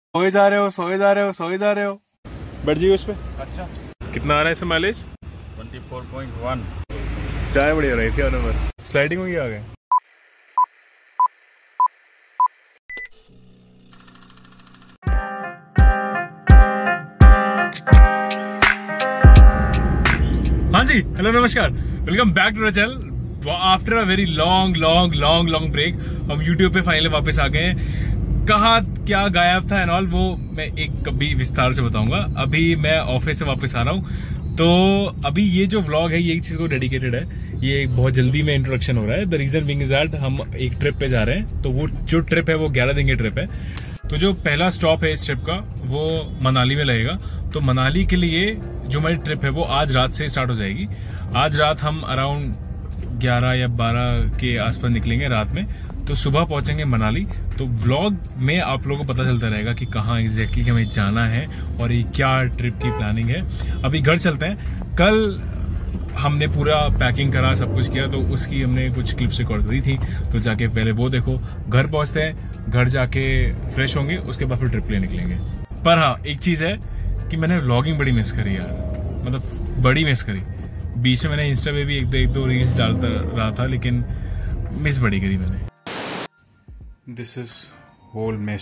सोए जा रहे हो, सोए जा रहे हो, सोए जा रहे हो। बैठ जाइए उस पे। अच्छा, कितना आ रहा है इसमें माइलेज? 24.1। चाय बढ़िया रही थी नंबर। स्लाइडिंग में आ गए। हाँ जी, हेलो नमस्कार, welcome back to the channel. After a very long break हम YouTube पे फाइनली वापस आ गए हैं। कहाँ क्या गायब था एंड ऑल वो मैं एक कभी विस्तार से बताऊंगा। अभी मैं ऑफिस से वापस आ रहा हूँ, तो अभी ये जो व्लॉग है ये एक चीज को डेडिकेटेड है। ये बहुत जल्दी में इंट्रोडक्शन हो रहा है। The reason being is that हम एक ट्रिप पे जा रहे हैं, तो वो जो ट्रिप है वो 11 दिन की ट्रिप है। तो जो पहला स्टॉप है इस ट्रिप का वो मनाली में लगेगा। तो मनाली के लिए जो हमारी ट्रिप है वो आज रात से स्टार्ट हो जाएगी। आज रात हम अराउंड 11 या 12 के आसपास निकलेंगे रात में, तो सुबह पहुंचेंगे मनाली। तो व्लॉग में आप लोगों को पता चलता रहेगा कि कहाँ एग्जैक्टली हमें जाना है और ये क्या ट्रिप की प्लानिंग है। अभी घर चलते हैं। कल हमने पूरा पैकिंग करा, सब कुछ किया, तो उसकी हमने कुछ क्लिप्स रिकॉर्ड करी थी, तो जाके पहले वो देखो। घर पहुंचते हैं, घर जाके फ्रेश होंगे, उसके बाद फिर ट्रिप ले निकलेंगे। पर हाँ, एक चीज है कि मैंने व्लॉगिंग बड़ी मिस करी यार, मतलब बड़ी मिस करी। बीच में मैंने इंस्टा पे भी एक दो रील्स डालता रहा था, लेकिन मिस बड़ी करी मैंने। दिस इज होल मिस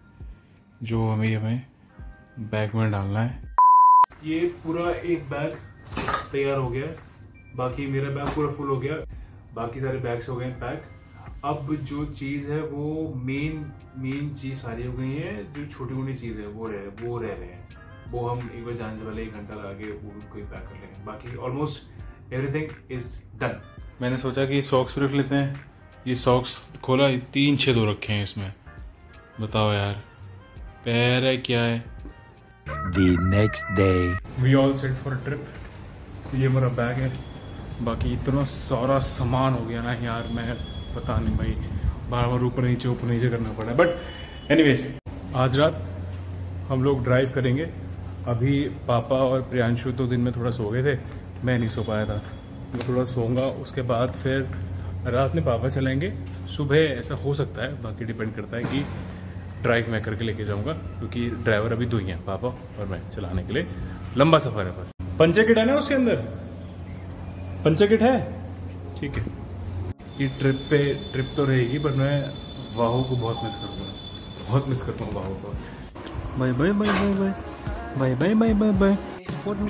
जो हमें बैग में डालना है। ये पूरा एक बैग तैयार हो गया, बाकी मेरा बैग पूरा फुल हो गया, बाकी सारे बैग्स हो गए पैक। अब जो चीज है वो मेन चीज सारी हो गई है। जो छोटी मोटी चीज है वो रह रहे हैं। वो हम एक बार जाने से पहले 1 घंटा लगा के उनको पैक कर लेंगे। बाकी ऑलमोस्ट एवरीथिंग इज डन। मैंने सोचा कि सॉक्स भी रख लेते हैं। ये सॉक्स खोला, 3 छेद हो रखे हैं इसमें। बताओ यार, पैर है क्या है। The next day. We all set for a trip. ये हमारा बैग है। बाकी इतना सारा सामान हो गया ना यार, मैं पता नहीं भाई, बार बार ऊपर नीचे करना पड़ा। बट एनीवेज, आज रात हम लोग ड्राइव करेंगे। अभी पापा और प्रियांशु तो दिन में थोड़ा सो गए थे, मैं नहीं सो पाया था। मैं थोड़ा सोऊंगा, उसके बाद फिर रात में पापा चलाएंगे। सुबह ऐसा हो सकता है, बाकी डिपेंड करता है कि ड्राइव मैं करके लेके जाऊंगा, क्योंकि ड्राइवर अभी 2 ही हैं, पापा और मैं चलाने के लिए। लंबा सफर है। पर पंचर किट है ना उसके अंदर? पंचर किट है, ठीक है। ये ट्रिप तो रहेगी, पर मैं वाहू को बहुत मिस करता हूँ वाहू को। Bye bye bye bye bye. Bye bye bye bye bye. What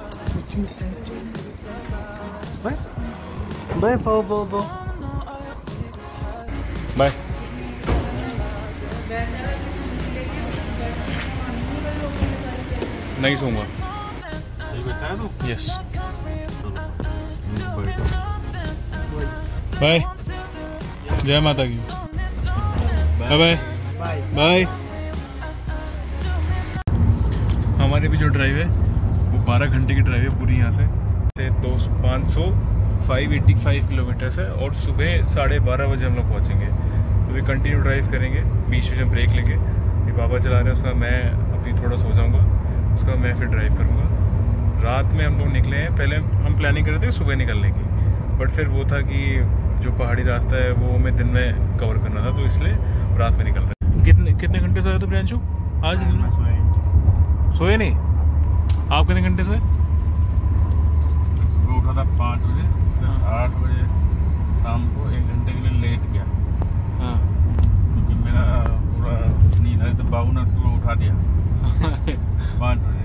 Bye. Bye Bobo. Bye. नहीं सोऊंगा। Yes, bye. जय माता की। Bye bye bye. हमारी भी जो ड्राइव है वो 12 घंटे की ड्राइव है पूरी। यहाँ से 585 किलोमीटर है और सुबह 12:30 बजे हम लोग पहुँचेंगे। तो वे कंटिन्यू ड्राइव करेंगे, बीच में ब्रेक लेंगे। ये पापा चला रहे हैं, उसका मैं अभी थोड़ा सो जाऊँगा, उसका मैं फिर ड्राइव करूँगा। रात में हम लोग निकले हैं। पहले हम प्लानिंग कर रहे थे सुबह निकलने की, बट फिर वो था कि जो पहाड़ी रास्ता है वो हमें दिन में कवर करना था, तो इसलिए रात में निकल रहे हैं। कितने घंटे सोए थे प्रियांशु आज? सोए नहीं? आप कितने घंटे सोए? सुबह उठा था 5 बजे, 8 बजे शाम को 1 घंटे के लिए लेट गया। हाँ, क्योंकि मेरा पूरा नींद है, तो बाबू ने सुबह उठा दिया 5 बजे।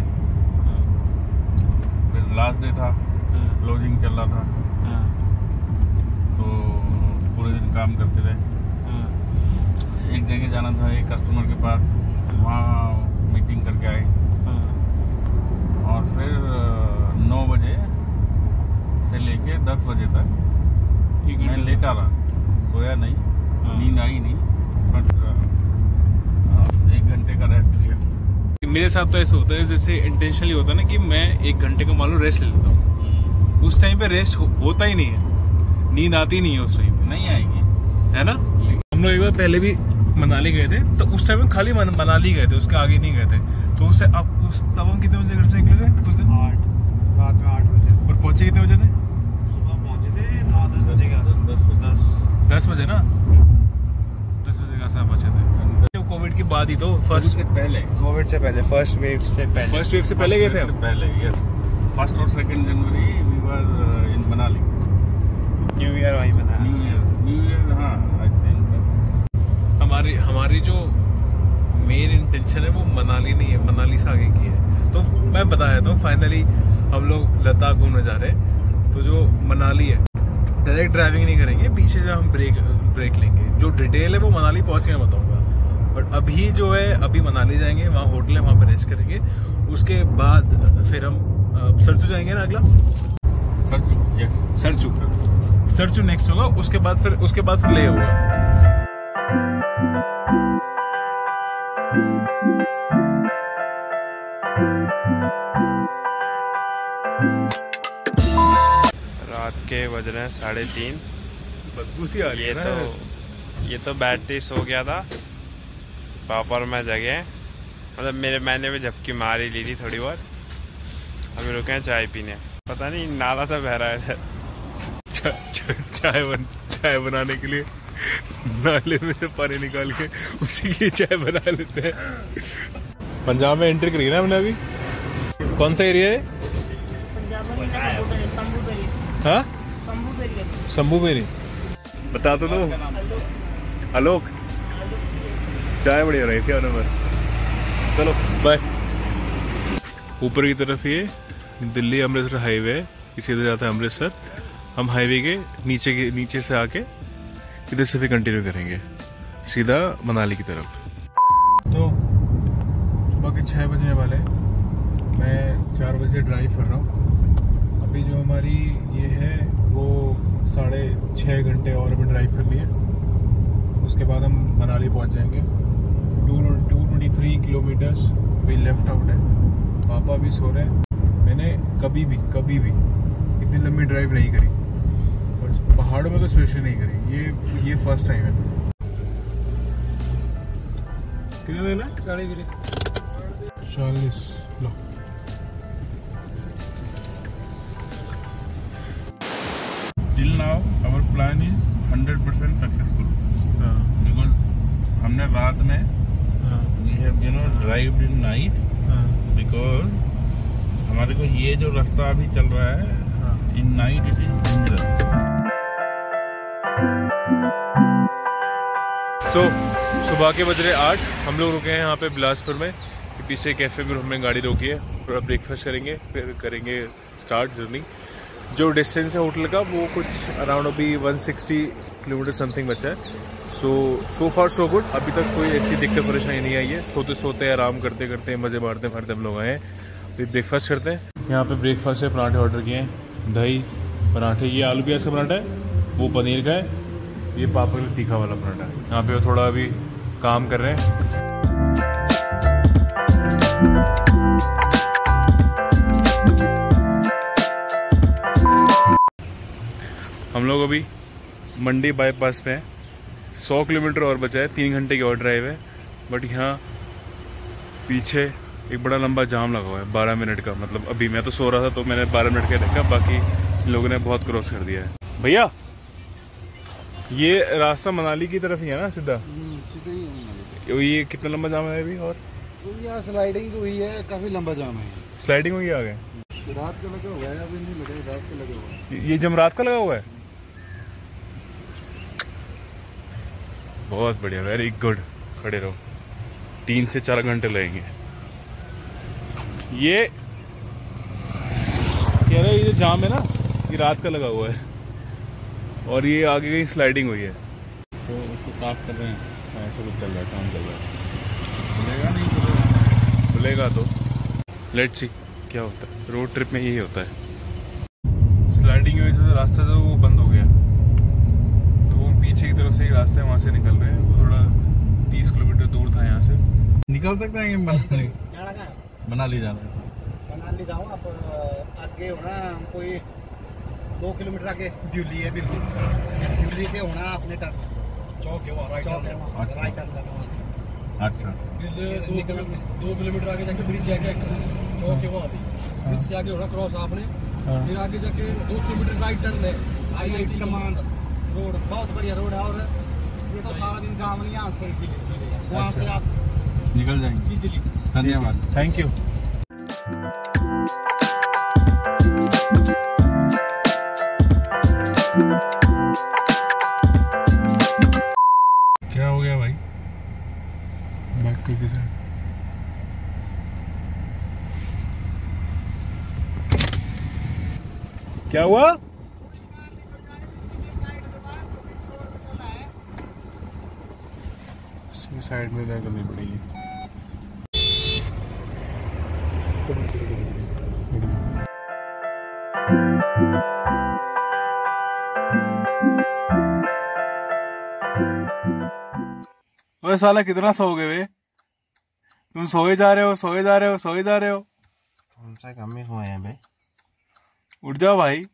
फिर लास्ट डे था, क्लोजिंग चल रहा था, तो पूरे दिन काम करते रहे। एक जगह जाना था, एक कस्टमर के पास, वहाँ मीटिंग करके आए। और फिर 9 बजे से लेके 10 बजे तक मैं लेटा रहा, सोया नहीं, नींद आई नहीं, बट 1 घंटे का रेस्ट लिया। मेरे साथ तो ऐसा होता है, जैसे इंटेंशनली होता है ना कि मैं 1 घंटे का मान लो रेस्ट ले लेता हूँ। उस टाइम पे रेस्ट होता ही नहीं है, नींद आती नहीं है उस टाइम पे। नहीं आएगी, है ना। हम लोग एक बार पहले भी मनाली गए थे, तो उस टाइम खाली मनाली गए थे, उसके आगे नहीं गए थे। तो उससे तब हम कितने बजे घर से निकले थे उस दिन? रात में 8 बजे। और पहुंचे कितने बजे थे? सुबह पहुंचे थे 9-10 बजे के आसपास। 10 बजे ना, 10 बजे के आसपास पहुंचे थे। कोविड के बाद ही तो फर्स्ट से पहले, कोविड से पहले, फर्स्ट वेव से पहले गए थे हम। पहले यस, 1 और 2 जनवरी we were in Manali. New year वहीं मना। न्यू ईयर हाँ आई थिंक सो। हमारी जो मेन इंटेंशन है वो मनाली नहीं है, मनाली से आगे की है। तो मैं बताया था फाइनली हम लोग लद्दाख घूमने जा रहे हैं। तो जो मनाली है डायरेक्ट ड्राइविंग नहीं करेंगे, पीछे जो हम ब्रेक लेंगे। जो डिटेल है वो मनाली पहुंच के मैं बताऊंगा। बट अभी जो है अभी मनाली जाएंगे, वहाँ होटल है, वहाँ पे रेस्ट करेंगे। उसके बाद फिर हम सरचू जाएंगे ना, अगला सरचू, यस सरचू नेक्स्ट होगा। उसके बाद फिर ले होगा। रात के बज रहे हैं 3:30। बदबू सी आ रही है ना। ये तो बैटरी सो गया था, पापा और मैं जगे। मतलब मैंने भी झपकी मार ही ली थी थोड़ी बहुत। अभी रुके हैं चाय पीने। पता नहीं नाला सा बह रहा है चाय बनाने के लिए नाले में से पानी निकाल के उसी की चाय बना लेते हैं। पंजाब में एंट्री करी ना हमने अभी। कौन सा एरिया है? हाँ, शंभूबेरी। बता तो दो। आलोक, चाय बड़ी हो रही थी नंबर। चलो बाय। ऊपर की तरफ ये दिल्ली अमृतसर हाईवे, सीधे जाता है अमृतसर। हम हाईवे के नीचे से आके इधर से फिर कंटिन्यू करेंगे सीधा मनाली की तरफ। तो सुबह के 6 बजने वाले हैं। मैं 4 बजे ड्राइव कर रहा हूँ। अभी जो हमारी ये है वो 6.5 घंटे और हमें ड्राइव करनी है। उसके बाद हम मनाली पहुँच जाएंगे। 223 किलोमीटर्स अभी लेफ्ट आउट है। पापा भी सो रहे हैं। मैंने कभी भी इतनी लंबी ड्राइव नहीं करी, और पहाड़ों में तो स्पेशली नहीं करी। ये फर्स्ट टाइम है। कितने देना? 40। लो Till now our plan is 100% successful because हमने रात में we have drive in night because हमारे को ये जो रास्ता अभी चल रहा है in night it is dangerous। So सुबह के बज रहे 8। हम लोग रुके हैं यहाँ पे बिलासपुर में। पीछे कैफे में हमने गाड़ी रोकी है। थोड़ा ब्रेकफास्ट करेंगे, फिर करेंगे स्टार्ट जर्नी। जो डिस्टेंस है होटल का वो कुछ अराउंड अभी 160 किलोमीटर समथिंग बचा है। So far so good. अभी तक कोई ऐसी दिक्कत परेशानी नहीं आई है। सोते सोते आराम करते करते मज़े मारते मारते हम लोग आए हैं। फिर ब्रेकफास्ट करते हैं। यहाँ पे ब्रेकफास्ट है, पराठे ऑर्डर किए हैं, दही पराठे। ये आलू प्याज का पराठा है, वो पनीर का है, ये पापड़ का तीखा वाला पराठा है। यहाँ पे थोड़ा अभी काम कर रहे हैं। हम लोग अभी मंडी बाईपास पे हैं। 100 किलोमीटर और बचा है, 3 घंटे की और ड्राइव है। बट यहाँ पीछे एक बड़ा लंबा जाम लगा हुआ है 12 मिनट का। मतलब अभी मैं तो सो रहा था तो मैंने 12 मिनट का देखा, बाकी लोगों ने बहुत क्रॉस कर दिया है। भैया ये रास्ता मनाली की तरफ ही है ना? सीधा सीधा ही ये कितना लंबा जाम है अभी? और यहाँ स्लाइडिंग हुई है, काफी लंबा जाम है। स्लाइडिंग हुई आगे? रात का लगा हुआ है, अभी नहीं लगा, रात का लगा हुआ है। ये जमरात का लगा हुआ है। बहुत बढ़िया, वेरी गुड। खड़े रहो, 3 से 4 घंटे लगेंगे। ये कह रहे ये जो जाम है ना, ये रात का लगा हुआ है, और ये आगे कहीं स्लाइडिंग हुई है। तो उसको साफ कर रहे हैं, ऐसा कुछ चल रहा है, काम चल रहा है। खुलेगा नहीं? खुलेगा तो लेट्स सी क्या होता है। रोड ट्रिप में यही होता है। स्लाइडिंग की वजह से रास्ता जो वो बंद हो गया, तो वो पीछे की तरफ से एक रास्ता है, वहाँ से निकल रहे हैं। वो थोड़ा 30 किलोमीटर दूर था यहाँ से। निकल सकते हैं मनाली जाना है। मनाली जाओ आप, आगे होना कोई 2 किलोमीटर आगे ब्यूली है। ब्यूली से होना अपने टर्न चौक है, राइट टर्न करना वहाँ से। अच्छा, 2 किलोमीटर आगे जाके ब्रिज जाके चौक है वहाँ पे, ब्रिज से आगे होना क्रॉस आपने। फिर आगे जाके 2 किलोमीटर राइट टर्न है, IIT कमान रोड। बहुत बढ़िया रोड है, और ये तो सारा दिन जाम नहीं, यहाँ से वहाँ से आप निकल जाएंगे इजीली। धन्यवाद, थैंक यू। क्या हो गया भाई? बैक करके साइड क्या हुआ? साइड में इधर करनी पड़ेगी। ओए साला कितना सो गए वे? तुम सोए जा रहे हो, सोए जा रहे हो, सोए जा रहे हो। कौन सा कम ही सोए हैं बे? उठ जाओ भाई,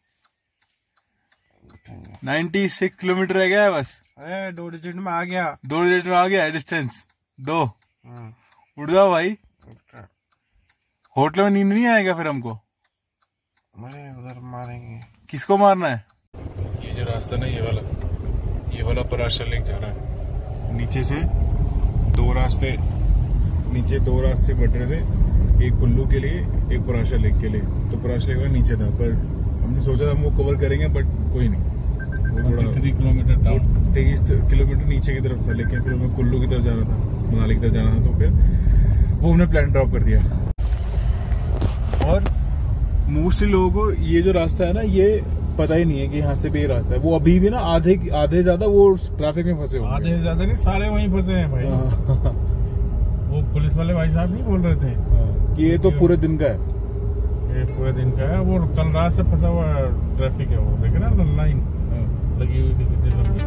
96 किलोमीटर रह गया है बस। अरे 2 डिजिट में आ गया। 2 डिजिट में आ गया है डिस्टेंस 2। उठ जाओ भाई, होटल में नींद नहीं आएगा फिर हमको। अरे उधर मारेंगे। किसको मारना है? ये जो रास्ता ना, ये वाला पराशर लेक जा रहा है। नीचे से 2 रास्ते, नीचे 2 रास्ते बढ़ रहे थे, एक कुल्लू के लिए, एक पराशर लेक के लिए। तो पराशर लेक वाला नीचे था, पर हमने सोचा था हम वो कवर करेंगे, बट कोई नहीं, वो थोड़ा 3 किलोमीटर डाउन, 23 किलोमीटर नीचे की तरफ था। लेकिन फिर हमें कुल्लू की तरफ जाना था, मनाली की तरफ जाना था, तो फिर वो हमने प्लान ड्रॉप कर दिया। और मोस्टली लोगों को ये जो रास्ता है ना, ये पता ही नहीं है कि यहाँ से भी ये रास्ता है। वो अभी भी ना आधे ज्यादा वो ट्रैफिक में फंसे हुए। आधे ज्यादा नहीं, सारे वहीं फंसे हैं भाई। वो पुलिस वाले भाई साहब नहीं बोल रहे थे कि ये तो पूरे दिन का है। ये पूरे दिन का है, वो कल रात से फंसा हुआ ट्रैफिक है। वो देखे ना लाइन लगी हुई कितनी लंबी।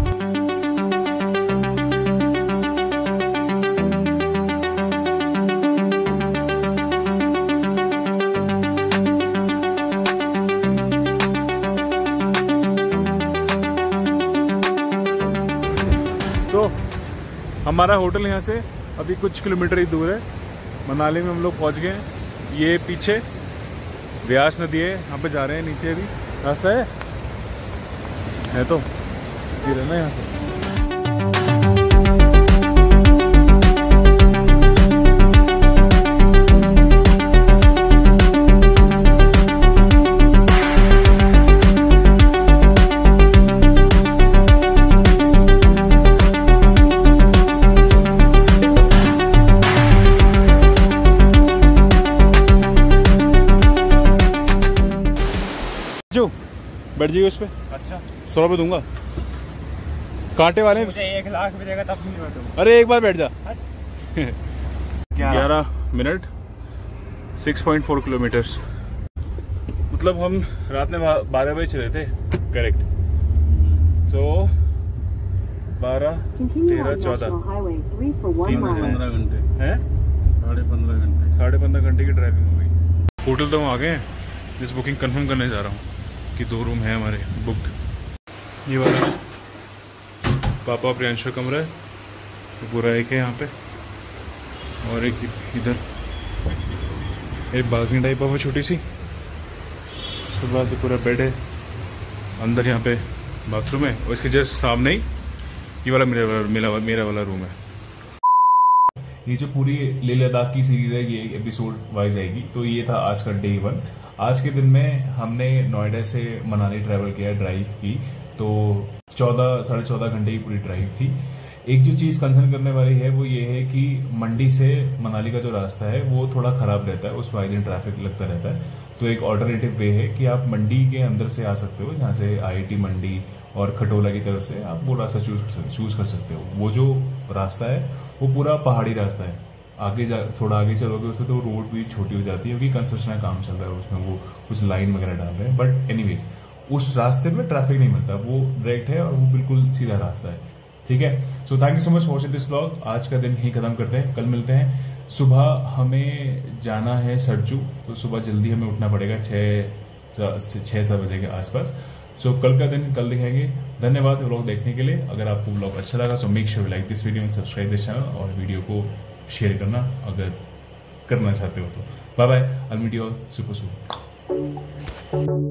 तो हमारा होटल यहाँ से अभी कुछ किलोमीटर ही दूर है। मनाली में हम लोग पहुँच गए हैं। ये पीछे व्यास नदी है, यहाँ पे जा रहे हैं। नीचे भी रास्ता है तो ये रहना यहाँ से। बैठ जाइए उस पे। अच्छा 100 रुपये दूंगा। कांटे वाले मुझे 1 लाख मिलेगा तब नहीं बैठूंगा। अरे एक बार बैठ जा। 11 मिनट 6.4 किलोमीटर्स। मतलब हम रात में 12 बजे चले थे करेक्ट। सो 12, 13, 14 15 घंटे हैं, 15.5 घंटे 15.5 घंटे की ड्राइविंग हो गई। होटल तो हम आ गए हैं। जिस बुकिंग कंफर्म करने जा रहा हूँ कि 2 रूम है हमारे बुक्ड। ये वाला पापा प्रियांशु कमरा है, तो पूरा एक है यहाँ पे, और एक इधर एक बालकनी टाइप है छोटी सी। उसके बाद पूरा बेड है, अंदर यहाँ पे बाथरूम है, और इसके जस्ट सामने ही ये वाला मेरा वाला रूम है। ये जो पूरी लेह लद्दाख की सीरीज है, ये एपिसोड वाइज आएगी। तो ये था आज का डे 1। आज के दिन में हमने नोएडा से मनाली ट्रैवल किया, ड्राइव की। तो 14 साढ़े 14 घंटे की पूरी ड्राइव थी। एक जो चीज़ कंसर्न करने वाली है वो ये है कि मंडी से मनाली का जो रास्ता है वो थोड़ा ख़राब रहता है, उसमें आए दिन ट्रैफिक लगता रहता है। तो एक ऑल्टरनेटिव वे है कि आप मंडी के अंदर से आ सकते हो, जहाँ से IIT मंडी और खटोला की तरफ से आप वो रास्ता चूज कर सकते हो। वो जो रास्ता है वो पूरा पहाड़ी रास्ता है। थोड़ा आगे चलोगे उसमें तो रोड भी छोटी हो जाती है, क्योंकि कंस्ट्रक्शन का काम चल रहा है उसमें, वो कुछ लाइन वगैरह डाल रहे हैं। बट एनीवेज उस रास्ते में ट्रैफिक नहीं मिलता, वो डायरेक्ट है और वो बिल्कुल सीधा रास्ता है। ठीक है, so thank you so much for watching this vlog. आज का दिन यहीं खत्म करते हैं, कल मिलते हैं। सुबह हमें जाना है सरजू, तो सुबह जल्दी हमें उठना पड़ेगा 6-7 बजे के आसपास। सो कल का दिन कल दिखाएंगे। धन्यवाद व्लॉग देखने के लिए। अगर आपको व्लॉग अच्छा लगा तो make sure like this video and subscribe this channel, और वीडियो को शेयर करना अगर करना चाहते हो तो। Bye bye, I will meet you all super soon.